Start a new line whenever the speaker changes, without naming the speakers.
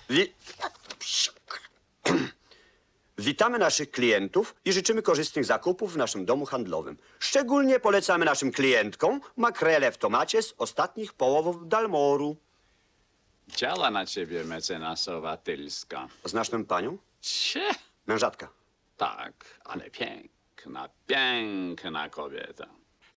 Wi... Witamy naszych klientów i życzymy korzystnych zakupów w naszym domu handlowym. Szczególnie polecamy naszym klientkom makrele w tomacie z ostatnich połowów Dalmoru.
Działa na ciebie mecenasowa Tylska.
Znasz tę panią?
Cie?
Mężatka.
Tak, ale piękna, piękna kobieta.